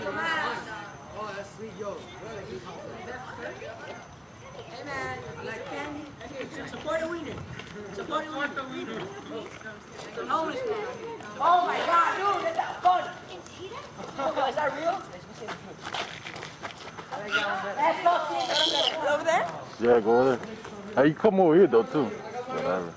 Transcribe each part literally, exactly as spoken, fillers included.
Oh, that's sweet, yo. Hey man, I like candy. Support the wiener. Support the wiener. It's an homeless man. Oh my god, dude, that's that fun. Is that real? Let's go see over there. Yeah, go over there. Hey, you come over here though too. Whatever.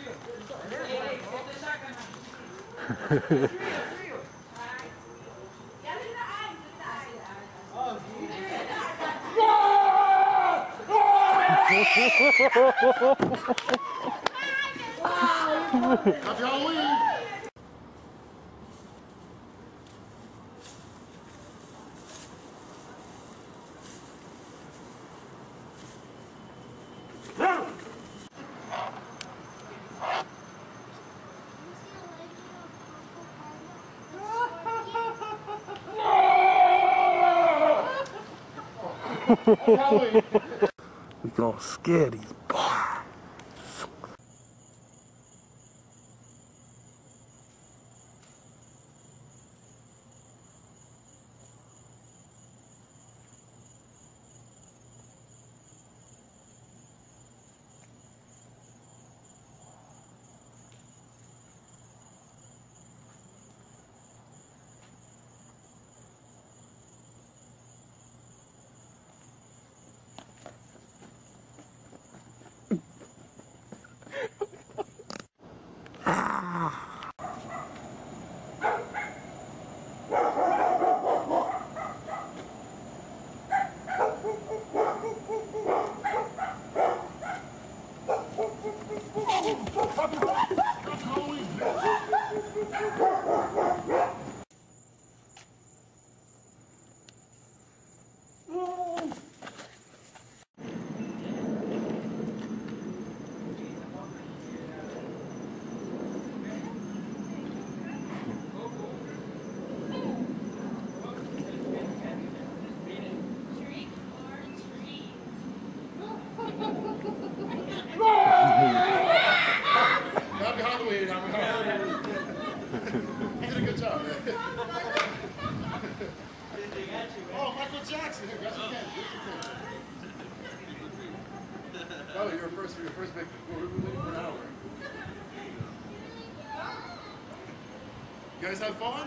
Happy Halloween! We gonna scare these boys. Happy Halloween, happy Halloween. You did a good job, man. Oh, Michael Jackson. Yes, you can. Yes, you can. Oh, you're first for your first big. We're waiting for an hour. You guys have fun?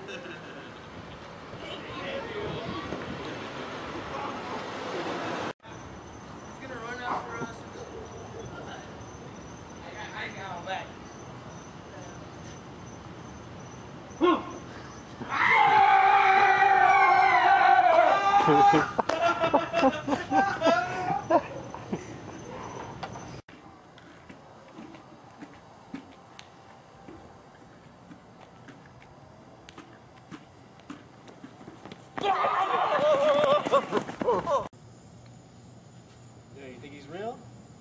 Yeah, you think he's real?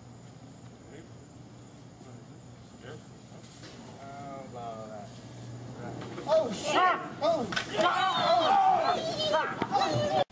How about that? Oh shit! Oh! Oh! Oh!